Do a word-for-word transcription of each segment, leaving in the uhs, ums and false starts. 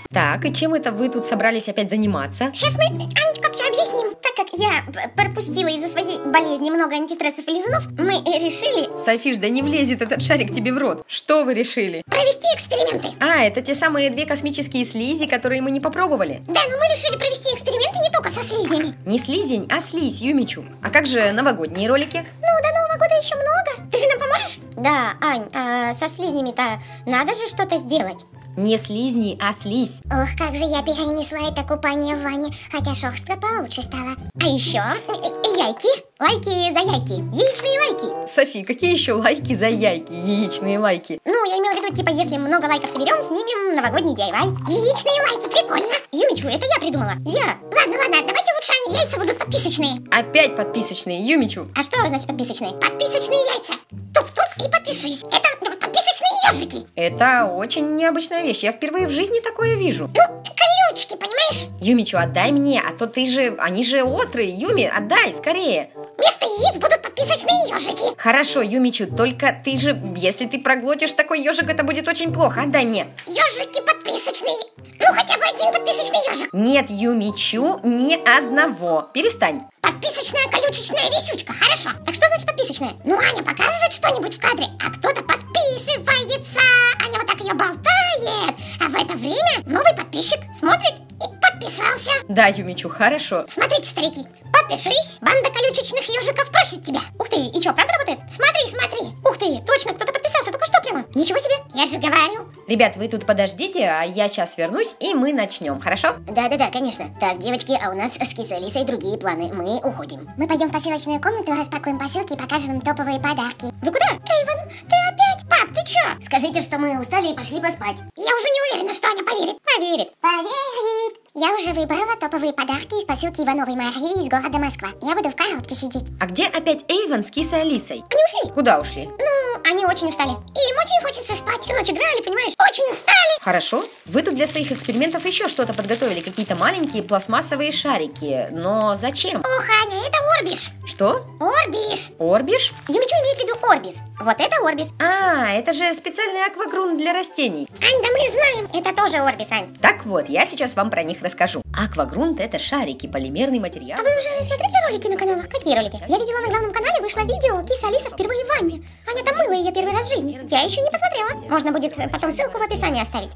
Так, и чем это вы тут собрались опять заниматься? Сейчас мы, Анечка, все объясним. Так как я пропустила из-за своей болезни много антистрессов и лизунов, мы решили... Софиш, да не влезет этот шарик тебе в рот. Что вы решили? Провести эксперименты. А, это те самые две космические слизи, которые мы не попробовали. Да, но мы решили провести эксперименты не только со слизнями. Не слизень, а слизь, Юмичу. А как же новогодние ролики? Ну, до Нового года еще много. Ты же нам поможешь? Да, Ань, а со слизнями-то надо же что-то сделать. Не слизни, а слизь. Ох, как же я перенесла это купание в ванне, хотя шерстка получше стала. А еще яйки, лайки за яйки, яичные лайки. Софи, какие еще лайки за яйки, яичные лайки? Ну, я имела в виду, типа, если много лайков соберем, снимем новогодний ди ай вай. Яичные лайки, прикольно. Юмичу, это я придумала, я. Ладно, ладно, давайте лучше яйца будут подписочные. Опять подписочные, Юмичу. А что значит подписочные? Подписочные яйца. Тук-тук и подпишись. Это подписочные ежики. Это очень необычная вещь, я впервые в жизни такое вижу. Ну, колючки, понимаешь? Юмичу, отдай мне, а то ты же, они же острые, Юми, отдай, скорее. Вместо яиц будут подписочные ежики. Хорошо, Юмичу, только ты же, если ты проглотишь такой ежик, это будет очень плохо, отдай мне. Ежики подписочные. Ну, хотя бы один подписочный ежик. Нет, Юмичу, ни одного. Перестань. Подписочная колючечная висючка, хорошо. Так что значит подписочная? Ну, Аня показывает что-нибудь в кадре, а кто-то подписывается. Аня вот так ее болтает. А в это время новый подписчик смотрит и подписался. Да, Юмичу, хорошо. Смотрите, старики, подпишись. Банда колючечных ежиков просит тебя. Ух ты, и что, правда работает? Смотри, смотри. Ух ты, точно, кто-то подписался, только что прямо. Ничего себе, я же говорю. Ребят, вы тут подождите, а я сейчас вернусь, и мы начнем, хорошо? Да-да-да, конечно. Так, девочки, а у нас с Кисой Алисой другие планы. Мы уходим. Мы пойдем в посылочную комнату, распакуем посылки и покажем им топовые подарки. Вы куда? Эйвен, ты опять? Пап, ты чё? Скажите, что мы устали и пошли поспать. Я уже не уверена, что Аня поверит. Поверит. Поверит. Я уже выбрала топовые подарки из посылки Ивановой Марии из города Москва. Я буду в коробке сидеть. А где опять Эйвен с Кисой Алисой? Они ушли. Куда ушли? Ну, они очень устали. И им очень хочется спать. Всю ночь играли, понимаешь? Очень устали. Хорошо. Вы тут для своих экспериментов еще что-то подготовили, какие-то маленькие пластмассовые шарики. Но зачем? Ох, Аня, это Орбиш. Что? Орбиш. Орбиш? Юмичу имеет в виду Орбис. Вот это Орбис. А, это же специальный аквагрунт для растений. Ань, да мы знаем. Это тоже Орбис, Ань. Так вот, я сейчас вам про них расскажу. Аквагрунт — это шарики, полимерный материал. А вы уже смотрели ролики на каналах? Какие ролики? Я видела на главном канале, вышло видео Киса Алиса впервые в ванне. Аня там мыла ее первый раз в жизни. Я еще не посмотрела. Можно будет потом ссылку в описании оставить.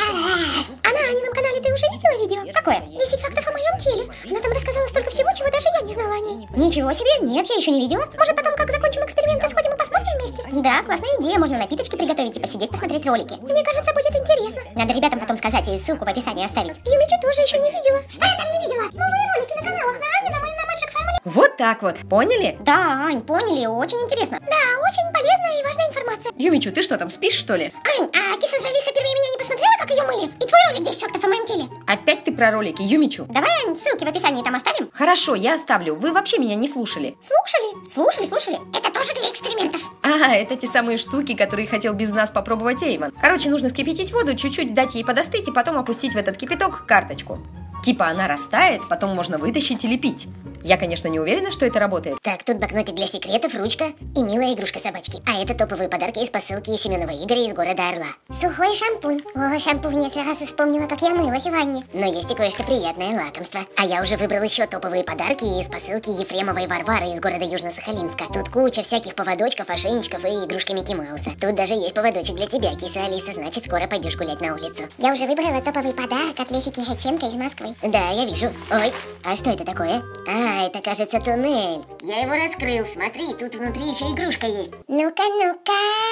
А на Анином канале ты уже видела видео? Какое? десять фактов о моем теле. Она там рассказала столько всего, чего даже я не знала о ней. Ничего себе, нет, я еще не видела. Может, потом, как закончим эксперименты, сходим и посмотрим вместе? Да, классная идея, можно напиточки приготовить и посидеть, посмотреть ролики. Мне кажется, будет интересно. Надо ребятам потом сказать и ссылку в описании оставить. Юмичу тоже еще не видела. Что я там не видела? Новые ролики на каналах на Анином и на Magic Family. Вот так вот, поняли? Да, Ань, поняли, очень интересно. Да, очень полезная и важная информация. Юмичу, ты что там, спишь, что ли? Ань, а Киса с Алисой первее меня не посмотрела, как ее мыли? И твой ролик десять фактов о моем теле. Опять ты про ролики, Юмичу? Давай, Ань, ссылки в описании там оставим. Хорошо, я оставлю. Вы вообще меня не слушали. Слушали? Слушали, слушали. Это тоже для экспериментов. А, это те самые штуки, которые хотел без нас попробовать Эйвен. Короче, нужно скипятить воду, чуть-чуть дать ей подостыть и потом опустить в этот кипяток карточку. Типа она растает, потом можно вытащить или пить. Я, конечно, не уверена, что это работает. Так, тут блокнотик для секретов, ручка и милая игрушка собачки. А это топовые подарки из посылки Семенова Игоря из города Орла. Сухой шампунь. О, шампунь, я сразу вспомнила, как я мылась в ванне. Но есть и кое-что приятное лакомство. А я уже выбрал еще топовые подарки из посылки Ефремовой Варвары из города Южно-Сахалинска. Тут куча всяких поводочков, ошейничков и игрушки Микки Мауса. Тут даже есть поводочек для тебя, Киса Алиса, значит, скоро пойдешь гулять на улицу. Я уже выбрала топовый подарок от Леси Кириченко из Москвы. Да, я вижу. Ой, а что это такое? А, это, кажется, туннель. Я его раскрыл, смотри, тут внутри еще игрушка есть. Ну-ка, ну-ка.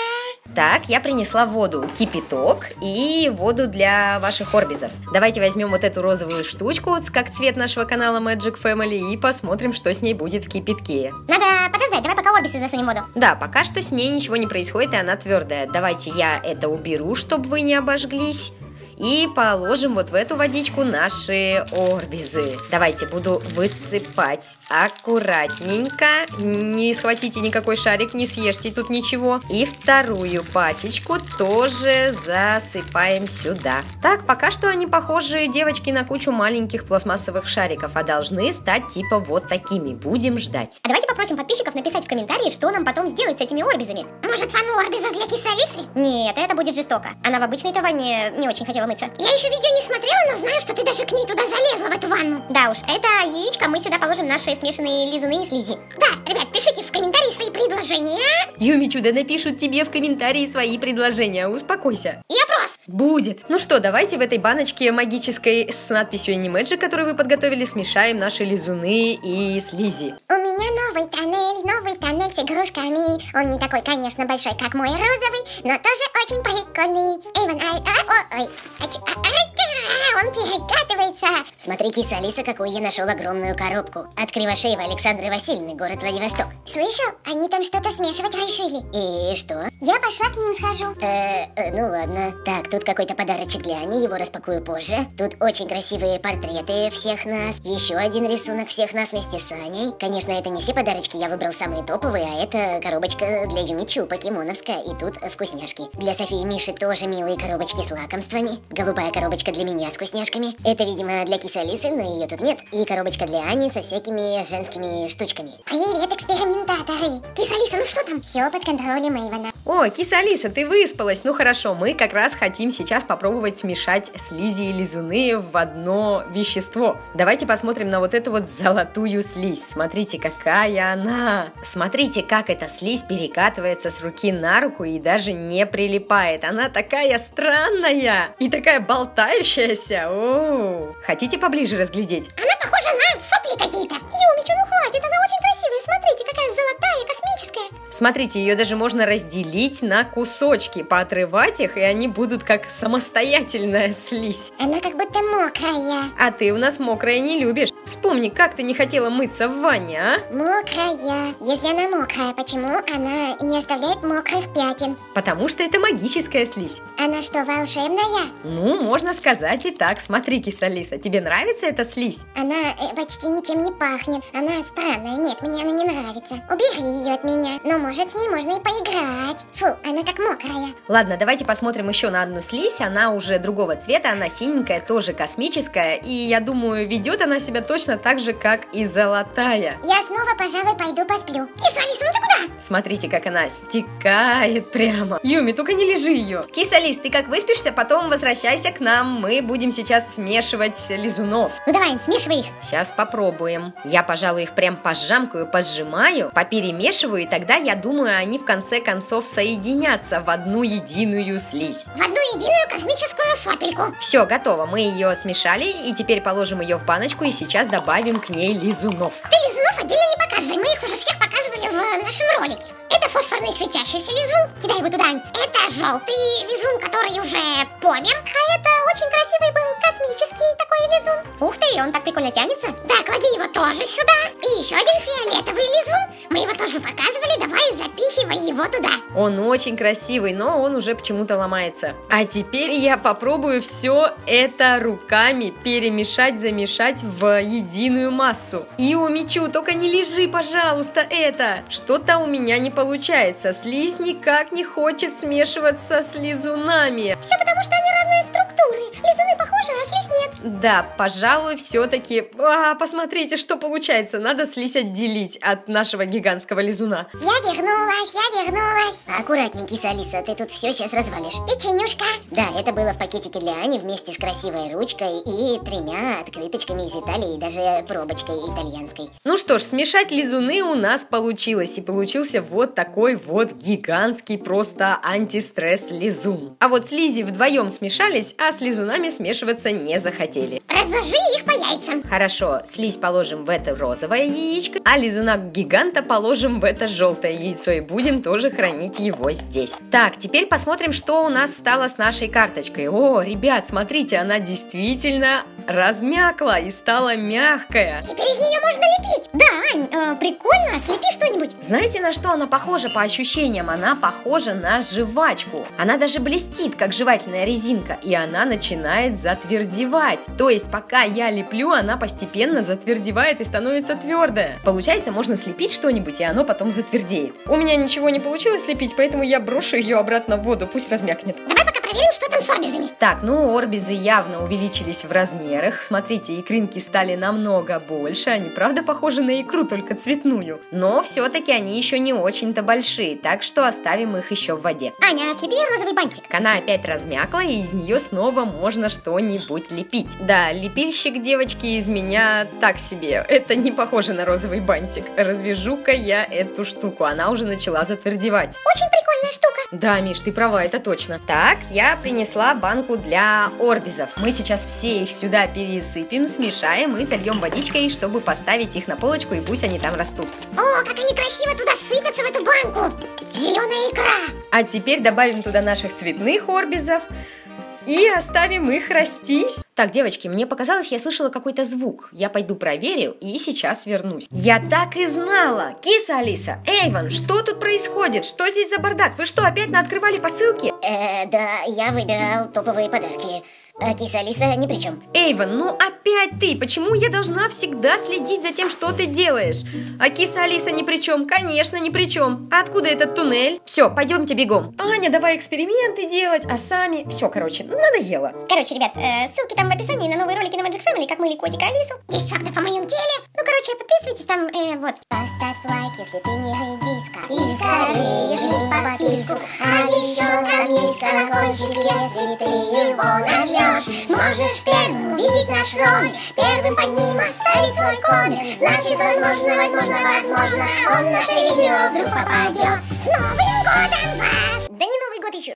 Так, я принесла воду, кипяток и воду для ваших орбизов. Давайте возьмем вот эту розовую штучку, как цвет нашего канала Magic Family, и посмотрим, что с ней будет в кипятке. Надо подождать, давай пока орбисы засунем в воду. Да, пока что с ней ничего не происходит, и она твердая. Давайте я это уберу, чтобы вы не обожглись. И положим вот в эту водичку наши орбизы. Давайте буду высыпать аккуратненько. Не схватите никакой шарик, не съешьте тут ничего. И вторую пачечку тоже засыпаем сюда. Так, пока что они похожи, девочки, на кучу маленьких пластмассовых шариков, а должны стать типа вот такими. Будем ждать. А давайте попросим подписчиков написать в комментарии, что нам потом сделать с этими орбизами. Может, фану орбизов для Кисы Алисы? Нет, это будет жестоко. Она в обычной-то ванне не очень хотела мыться. помыться. Я еще видео не смотрела, но знаю, что ты даже к ней туда залезла, в эту ванну. Да уж, это яичко, мы сюда положим наши смешанные лизуны и слизи. Да, ребят, пишите в комментарии свои предложения. Юми Чудо напишут тебе в комментарии свои предложения, успокойся. И опрос. Будет. Ну что, давайте в этой баночке магической с надписью Animagic, которую вы подготовили, смешаем наши лизуны и слизи. У меня новый тоннель, новый тоннель с игрушками. Он не такой, конечно, большой, как мой розовый, но тоже очень прикольный. Эйвен, ай, а, о, ой, а, а, а, он перекатывается. Смотри, киса Алиса, какую я нашел огромную коробку. От Кривошеева Александры Васильевны, город Владивосток. Слышал? Они там что-то смешивать решили. И что? Я пошла к ним схожу. Э, э, ну ладно. Так, тут какой-то подарочек для Ани, его распакую позже. Тут очень красивые портреты всех нас. Еще один рисунок всех нас вместе с Аней. Конечно, это не все подарочки, я выбрал самые топовые, а это коробочка для Юмичу, покемоновская, и тут вкусняшки. Для Софии и Миши тоже милые коробочки с лакомствами. Голубая коробочка для меня с вкусняшками. Это, видимо, для кисы Алисы, но ее тут нет. И коробочка для Ани со всякими женскими штучками. Привет, экспериментаторы! Киса Алиса, ну что там? Все под контролем Эйвена. О, киса Алиса, ты выспалась? Ну хорошо, мы как раз хотим сейчас попробовать смешать слизи и лизуны в одно вещество. Давайте посмотрим на вот эту вот золотую слизь. Смотрите, какая она! Смотрите, как эта слизь перекатывается с руки на руку и даже не прилипает. Она такая странная и такая болтающаяся. О, хотите поближе разглядеть? Она похожа на сопли какие-то. Юмичу, ну хватит, она очень красивая. Смотрите, какая золотая, космическая. Смотрите, ее даже можно разделить на кусочки, поотрывать их, и они будут как самостоятельная слизь. Она как будто мокрая. А ты у нас мокрая не любишь. Вспомни, как ты не хотела мыться в ванне, а? Мокрая. Если она мокрая, почему она не оставляет мокрых пятен? Потому что это магическая слизь. Она что, волшебная? Ну, можно сказать и так. Смотри, киса Алиса, тебе нравится эта слизь? Она э, почти ничем не пахнет. Она странная. Нет, мне она не нравится. Убери ее от меня. Но может с ней можно и поиграть. Фу, она как мокрая. Ладно, давайте посмотрим еще на одну слизь. Она уже другого цвета, она синенькая, тоже космическая. И я думаю, ведет она себя точно так же, как и золотая. Я снова, пожалуй, пойду посплю. Киса Алиса, ну ты куда? Смотрите, как она стекает прямо. Юми, только не лежи ее. Киса Алис, ты как выспишься, потом возвращайся к нам. Мы будем сейчас смешивать лизунов. Ну давай, смешивай их. Сейчас попробуем. Я, пожалуй, их прям пожамкаю, пожимаю, поперемешиваю, и тогда, я думаю, они в конце концов соединятся в одну единую слизь. В одну единую космическую сопельку. Все, готово. Мы ее смешали, и теперь положим ее в баночку, и сейчас добавим к ней лизунов. Ты лизунов отдельно не показывай, мы их уже всех показывали в нашем ролике. Это фосфорный светящийся лизун. Кидай его туда, Ань. Это желтый лизун, который уже помер. А это очень красивый был космический такой лизун. Ух ты, он так прикольно тянется. Да, клади его тоже сюда. И еще один фиолетовый лизун. Мы его тоже показывали, давай запихивай его туда. Он очень красивый, но он уже почему-то ломается. А теперь я попробую все это руками перемешать, замешать в единую массу. Юмичу, только не лежи, пожалуйста, это. Что-то у меня не получается. Слизь никак не хочет смешиваться с лизунами. Все потому, что они разные структуры. Лизуны похожи, а слизь нет. Да, пожалуй, все-таки... А, посмотрите, что получается. Надо слизь отделить от нашего гигантского лизуна. Я вернулась, я вернулась. Аккуратней, киса Алиса, ты тут все сейчас развалишь. Печенюшка. Да, это было в пакетике для Ани вместе с красивой ручкой и тремя открыточками из Италии и даже пробочкой итальянской. Ну что ж, смешать лизуны у нас получилось. И получился вот такой вот гигантский просто антистресс лизун. А вот слизи вдвоем смешались, а с лизунами смешиваться не захотели. Разложи их по яйцам. Хорошо, слизь положим в это розовое яичко, а лизуна гиганта положим в это желтое яйцо и будем тоже хранить его здесь. Так, теперь посмотрим, что у нас стало с нашей карточкой. О, ребят, смотрите, она действительно размякла и стала мягкая. Теперь из нее можно лепить. Да, Ань, э, прикольно, слепи что-нибудь. Знаете, на что она похожа по ощущениям? Она похожа на жвачку. Она даже блестит, как жевательная резинка, и она начинает затвердевать. То есть, пока я леплю, она постепенно затвердевает и становится твердая. Получается, можно слепить что-нибудь, и оно потом затвердеет. У меня ничего не получилось слепить, поэтому я брошу ее обратно в воду, пусть размякнет. Давай пока проверим, что там с орбизами. Так, ну орбизы явно увеличились в размерах. Смотрите, икринки стали намного больше. Они, правда, похожи на икру, только цветную. Но все-таки они еще не очень-то большие, так что оставим их еще в воде. Аня, слепи розовый бантик. Она опять размякла, и из нее снова можно что-нибудь лепить. Да, лепильщик, девочки, из меня так себе. Это не похоже на розовый бантик. Развяжу-ка я эту штуку. Она уже начала затвердевать. Очень прикольная штука. Да, Миш, ты права, это точно. Так, я принесла банку для орбизов. Мы сейчас все их сюда пересыпем, смешаем и зальем водичкой, чтобы поставить их на полочку, и пусть они там растут. О, как они красиво туда сыпятся, в эту банку. Зеленая икра. А теперь добавим туда наших цветных орбизов и оставим их расти. Так, девочки, мне показалось, я слышала какой-то звук. Я пойду проверю и сейчас вернусь. Я так и знала! Киса Алиса, Эйвен, что тут происходит? Что здесь за бардак? Вы что, опять наоткрывали посылки? Э, да, я выбирал топовые подарки. А киса Алиса ни при чем. Эйвен, ну опять ты! Почему я должна всегда следить за тем, что ты делаешь? А киса Алиса ни при чем? Конечно, ни при чем. А откуда этот туннель? Все, пойдемте бегом. Аня, давай эксперименты делать, а сами... Все, короче, надоело. Короче, ребят, э, ссылки там в описании на новые ролики на Magic Family, как мыли котика Алису. десять фактов о моем теле. Ну, короче, подписывайтесь там, э, вот. Поставь лайк, если ты не редиска. И скорее жми подписку. А еще там есть колокольчик, если ты его нажмешь. Сможешь первым увидеть наш ролик, первым под ним оставить свой коммент. Значит, возможно, возможно, возможно, он в наше видео вдруг попадет. С Новым годом вас! Да не Новый год еще!